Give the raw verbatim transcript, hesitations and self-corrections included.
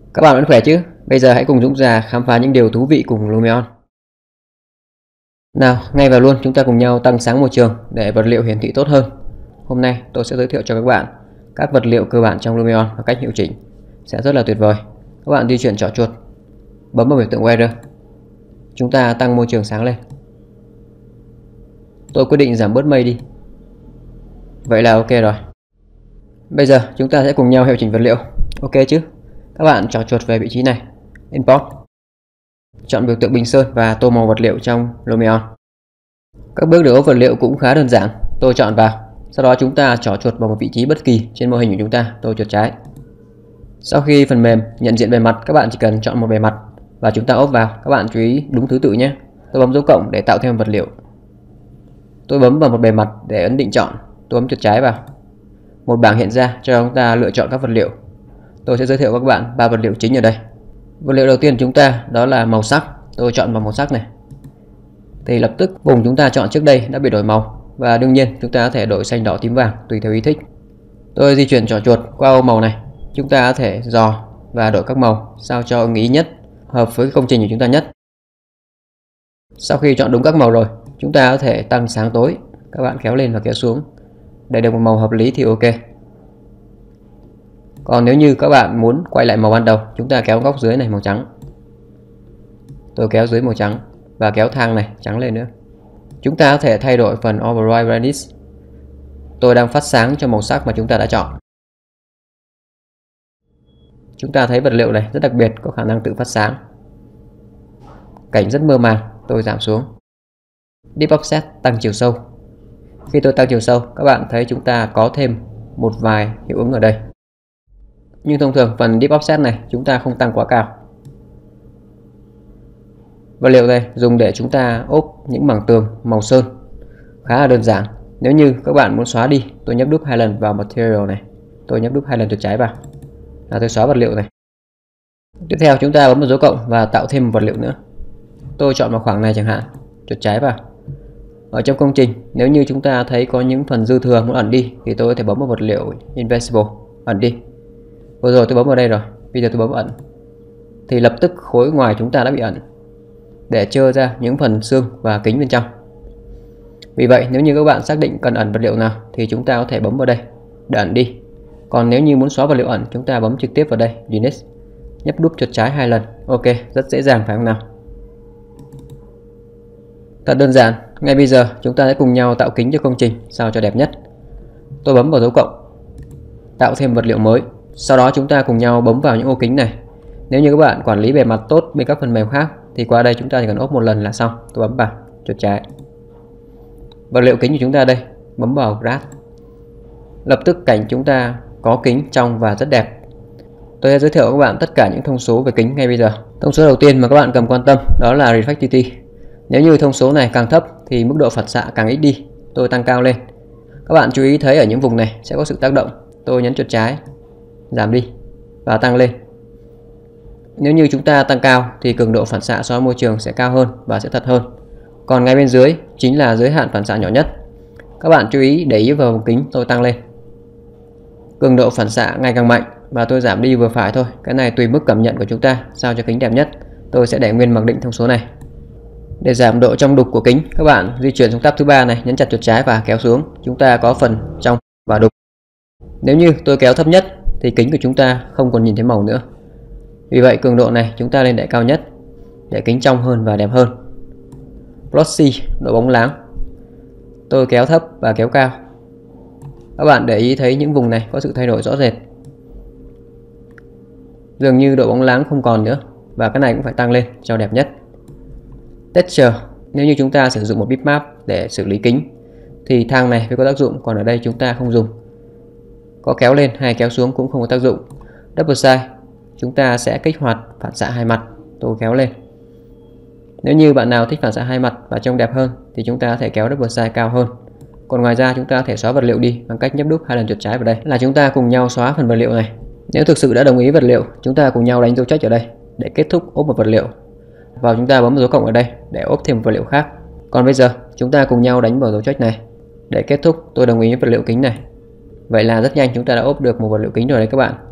Các bạn vẫn khỏe chứ? Bây giờ hãy cùng Dũng già khám phá những điều thú vị cùng Lumion. Nào, ngay vào luôn chúng ta cùng nhau tăng sáng môi trường để vật liệu hiển thị tốt hơn. Hôm nay tôi sẽ giới thiệu cho các bạn các vật liệu cơ bản trong Lumion và cách hiệu chỉnh sẽ rất là tuyệt vời. Các bạn di chuyển trỏ chuột, bấm vào biểu tượng Weather. Chúng ta tăng môi trường sáng lên. Tôi quyết định giảm bớt mây đi. Vậy là ok rồi. Bây giờ chúng ta sẽ cùng nhau hiệu chỉnh vật liệu. Ok chứ? Các bạn trỏ chuột về vị trí này, Import, chọn biểu tượng bình sơn và tô màu vật liệu trong Lumion. Các bước để ốp vật liệu cũng khá đơn giản. Tôi chọn vào, sau đó chúng ta trỏ chuột vào một vị trí bất kỳ trên mô hình của chúng ta. Tôi chuột trái. Sau khi phần mềm nhận diện bề mặt, các bạn chỉ cần chọn một bề mặt và chúng ta ốp vào. Các bạn chú ý đúng thứ tự nhé. Tôi bấm dấu cộng để tạo thêm vật liệu. Tôi bấm vào một bề mặt để ấn định chọn. Tôi bấm chuột trái vào. Một bảng hiện ra cho chúng ta lựa chọn các vật liệu. Tôi sẽ giới thiệu các bạn ba vật liệu chính ở đây. Vật liệu đầu tiên chúng ta đó là màu sắc. Tôi chọn vào màu sắc này. Thì lập tức vùng chúng ta chọn trước đây đã bị đổi màu. Và đương nhiên chúng ta có thể đổi xanh, đỏ, tím, vàng tùy theo ý thích. Tôi di chuyển trỏ chuột qua ô màu này. Chúng ta có thể dò và đổi các màu sao cho ưng ý nhất, hợp với công trình của chúng ta nhất. Sau khi chọn đúng các màu rồi, chúng ta có thể tăng sáng tối. Các bạn kéo lên và kéo xuống để được một màu hợp lý thì ok. Còn nếu như các bạn muốn quay lại màu ban đầu, chúng ta kéo góc dưới này màu trắng. Tôi kéo dưới màu trắng và kéo thang này trắng lên nữa. Chúng ta có thể thay đổi phần Override Brightness. Tôi đang phát sáng cho màu sắc mà chúng ta đã chọn. Chúng ta thấy vật liệu này rất đặc biệt, có khả năng tự phát sáng. Cảnh rất mơ màng, tôi giảm xuống. Deep Offset tăng chiều sâu. Khi tôi tăng chiều sâu, các bạn thấy chúng ta có thêm một vài hiệu ứng ở đây. Nhưng thông thường phần Deep Offset này chúng ta không tăng quá cao. Vật liệu này dùng để chúng ta ốp những mảng tường màu sơn. Khá là đơn giản. Nếu như các bạn muốn xóa đi, tôi nhấp đúp hai lần vào Material này. Tôi nhấp đúp hai lần chuột trái vào. Là tôi xóa vật liệu này. Tiếp theo chúng ta bấm vào dấu cộng và tạo thêm một vật liệu nữa. Tôi chọn vào khoảng này chẳng hạn, chuột trái vào. Ở trong công trình, nếu như chúng ta thấy có những phần dư thừa muốn ẩn đi thì tôi có thể bấm vào vật liệu Invisible, ẩn đi. Vừa rồi tôi bấm vào đây rồi, bây giờ tôi bấm ẩn. Thì lập tức khối ngoài chúng ta đã bị ẩn, để trơ ra những phần xương và kính bên trong. Vì vậy nếu như các bạn xác định cần ẩn vật liệu nào thì chúng ta có thể bấm vào đây để ẩn đi. Còn nếu như muốn xóa vật liệu ẩn, chúng ta bấm trực tiếp vào đây, Delete, nhấp đúp chuột trái hai lần. Ok, rất dễ dàng phải không nào? Thật đơn giản. Ngay bây giờ chúng ta sẽ cùng nhau tạo kính cho công trình sao cho đẹp nhất. Tôi bấm vào dấu cộng, tạo thêm vật liệu mới. Sau đó chúng ta cùng nhau bấm vào những ô kính này. Nếu như các bạn quản lý bề mặt tốt bên các phần mềm khác thì qua đây chúng ta chỉ cần ốp một lần là xong. Tôi bấm vào chuột trái. Vật liệu kính của chúng ta đây, bấm vào Grass. Lập tức cảnh chúng ta có kính trong và rất đẹp. Tôi sẽ giới thiệu với các bạn tất cả những thông số về kính ngay bây giờ. Thông số đầu tiên mà các bạn cần quan tâm đó là Reflectivity. Nếu như thông số này càng thấp thì mức độ phản xạ càng ít đi. Tôi tăng cao lên. Các bạn chú ý thấy ở những vùng này sẽ có sự tác động. Tôi nhấn chuột trái, giảm đi và tăng lên. Nếu như chúng ta tăng cao thì cường độ phản xạ so với môi trường sẽ cao hơn và sẽ thật hơn. Còn ngay bên dưới chính là giới hạn phản xạ nhỏ nhất. Các bạn chú ý để ý vào vùng kính tôi tăng lên. Cường độ phản xạ ngày càng mạnh và tôi giảm đi vừa phải thôi. Cái này tùy mức cảm nhận của chúng ta sao cho kính đẹp nhất. Tôi sẽ để nguyên mặc định thông số này. Để giảm độ trong đục của kính, các bạn di chuyển xuống tab thứ ba này, nhấn chặt chuột trái và kéo xuống. Chúng ta có phần trong và đục. Nếu như tôi kéo thấp nhất thì kính của chúng ta không còn nhìn thấy màu nữa. Vì vậy cường độ này chúng ta lên để cao nhất để kính trong hơn và đẹp hơn. Glossy, độ bóng láng. Tôi kéo thấp và kéo cao. Các bạn để ý thấy những vùng này có sự thay đổi rõ rệt. Dường như độ bóng láng không còn nữa. Và cái này cũng phải tăng lên cho đẹp nhất. Texture, nếu như chúng ta sử dụng một bitmap để xử lý kính thì thang này mới có tác dụng, còn ở đây chúng ta không dùng. Có kéo lên hay kéo xuống cũng không có tác dụng. Double size, chúng ta sẽ kích hoạt phản xạ hai mặt. Tôi kéo lên. Nếu như bạn nào thích phản xạ hai mặt và trông đẹp hơn thì chúng ta có thể kéo double size cao hơn. Còn ngoài ra chúng ta có thể xóa vật liệu đi bằng cách nhấp đúp hai lần chuột trái vào đây là chúng ta cùng nhau xóa phần vật liệu này. Nếu thực sự đã đồng ý vật liệu, chúng ta cùng nhau đánh dấu check ở đây để kết thúc ốp một vật liệu. Vào chúng ta bấm vào dấu cộng ở đây để ốp thêm một vật liệu khác. Còn bây giờ chúng ta cùng nhau đánh vào dấu check này để kết thúc tôi đồng ý với vật liệu kính này. Vậy là rất nhanh chúng ta đã ốp được một vật liệu kính rồi đấy các bạn.